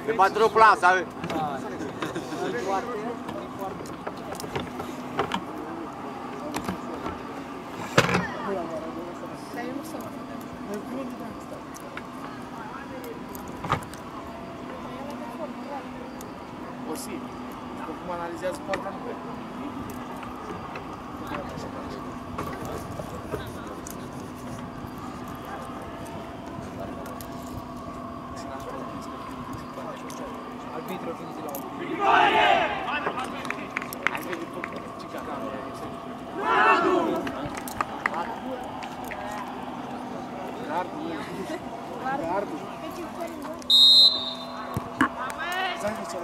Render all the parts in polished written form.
E battere o plan, sabe? Posibil. După cum analizează poarta nu vede. Arbitro vine de la un pic. Hai vede tot ce camera este. Gardu. Zajmij co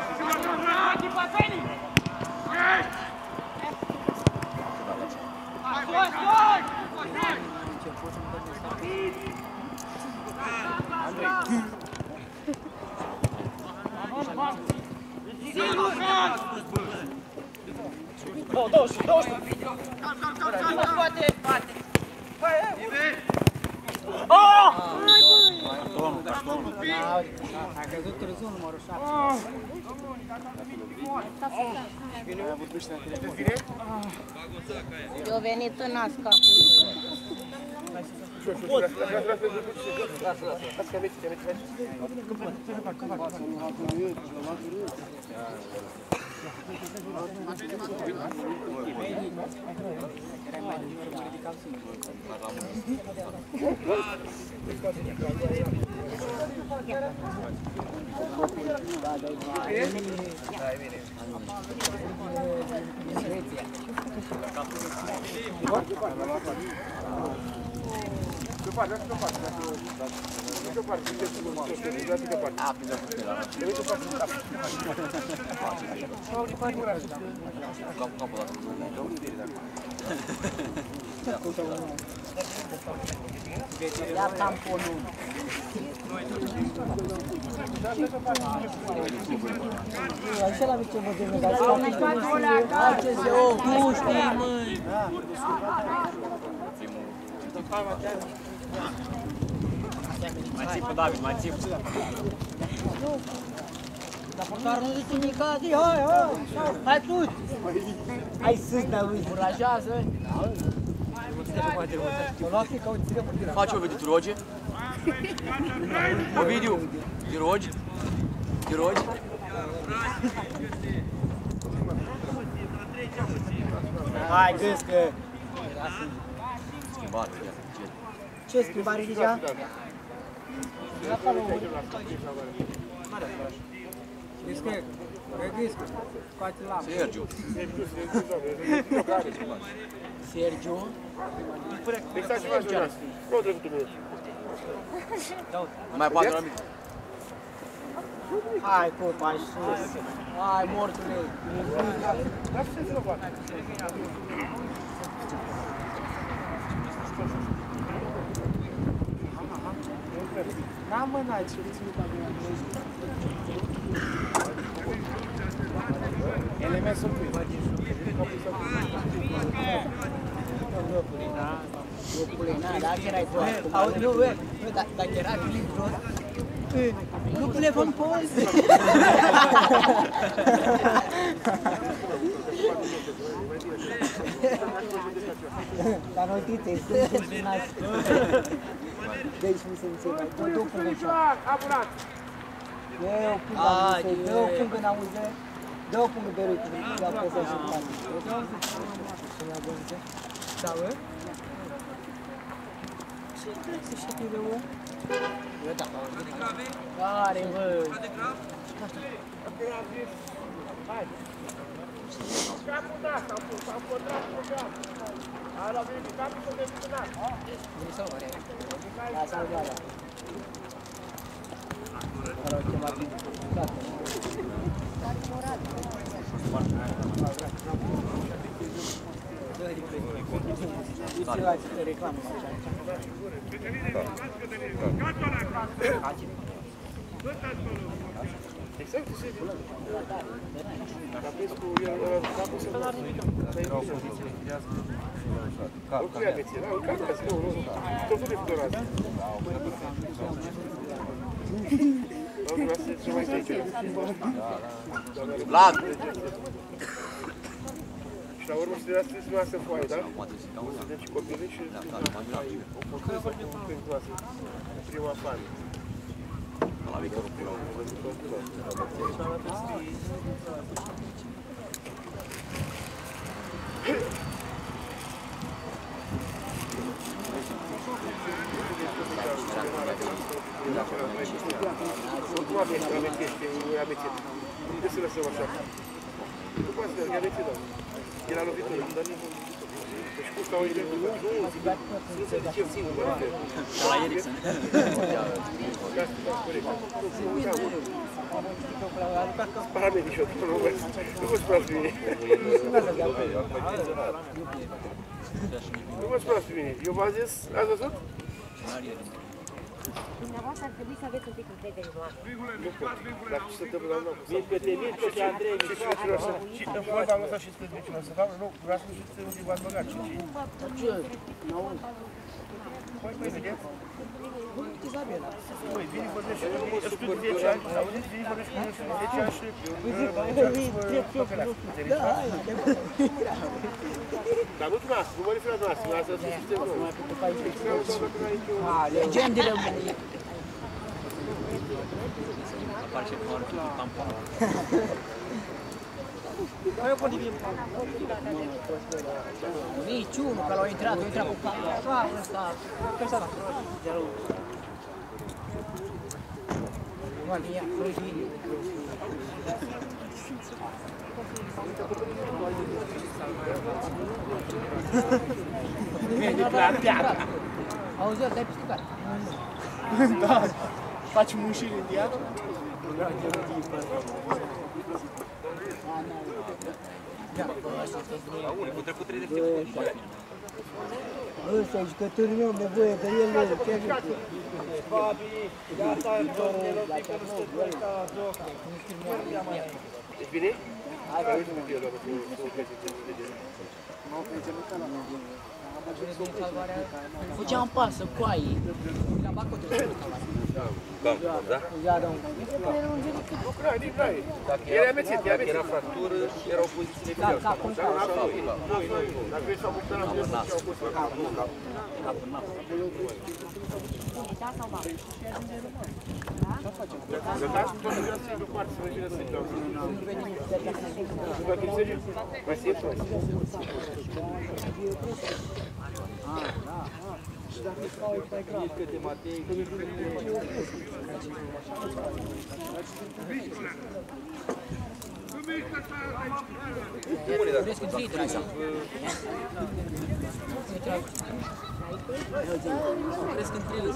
Ai căzut târziu numărul 7. Eu venit în ascapul lui. Ia tamponul. Așa la ce văd de asta. Ce se o puști, măi. Mai țipă, David, mai țipă. Dar portarul nu zice nimic, zi, hai sus! Hai sus, David, încurajează! Faci o video, tu rogi? O video? Te rogi? Te rogi? Hai, gâscă! Schimbare, ce schimbare deja? Gâscă, gâscă, scoate lampa. Sergiu. Sergiu? Exact ce faci, Jonas? Nu trebuie cu mine. Nu mai poate la mine. Hai, copa, în sus. Hai, mortule. Lasă să se poate. N-am mânat ce ți-mi element sunt Lupule, dacă erai tu. Auzi, nu, dacă era clip jos, lupule, fă-mi poze. Dar notițe, sunt nați. Deci mi se înțeleg. Dă-o pungă în șoară. Dă-o pungă în auze. Dă-o pungă de râi. Dă-o pungă în șoară. Da, bă? Ce trebuie să știi de om? Eu da. Care, bă? Hai! Capul de asta, am pătrat program. Ala, vine capul să definat. Grisau, are. Lasă-l goala. Mă rog, ce m-a picat. Care morat? Uite la ce reclamă face aici. Exact, ce Capescu, capul se va. Erau poziții, viață. Nu cred că ți-e, nu, cred că ți-e, nu. Tot de fădurați. Vlad! Și la urmă să le dați să foaie, da? Deci copilii și prima fază. La Victorul Pulau. Nu amintește, nu e amețit. De să lăsăm așa. Nu poate să merg, amețit, doamne. El a lovit ăla, dar nu... Deci cum stau aici? Nu se zice singur, mă refer. La Ericsson. Paramedic și eu, nu vă sperați pe mine. Nu vă sperați pe mine. Eu v-am zis, ați văzut? Dumneavoastră ar trebui să aveți un pic încredere în oameni. Dar ce se întâmplă la noi? Vin pe tine, pe Andrei, Și în fond am lăsat și spre vecina să facă, nu, vreau să nu știți unde v-ați băgat. Păi, vedeți? Păi, vine vorbește cu mine, eu știu de 10 ani, auziți, vine vorbește cu mine și de 10 ani și dar nu dumneavoastră, nu mă refer la dumneavoastră, dumneavoastră să știți noi. Legende României. Apare și cu tampon. Nici unul, că l-au intrat cu capul. Ăsta. Auzi, ăsta ai pisticat. Da, faci mușiri în diată? Unicul trecut 30 de secunde. Ăsta e jucătorul meu, nevoie de el. Ești bine? Hai, uite cum e, doamnă, să crezi că Făceam pasă, coaie. La bacul de Da? nu crai, nici n-ai. Era amețit, era amețit. Era fractură și erau pozițiile video. Dacă vrei să-o bucură, la viață, ce-au pus pe cap. Da sau ba? Gătați tot de viață și după să vină să-i dau. Nu vă chinsege? Mai simplu, mai simplu. Cresc în filtre, așa. Cresc în trilă.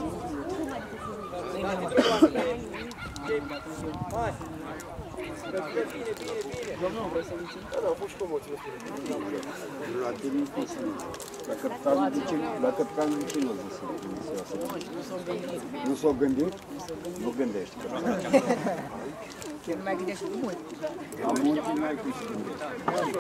Domnul, vrei să zici? Da, au fost și comoții. La tine la căpcan cine o zis? Nu s-o gândit? Nu gândești. Chiar nu mai gândești mult. La mult nu mai gândești.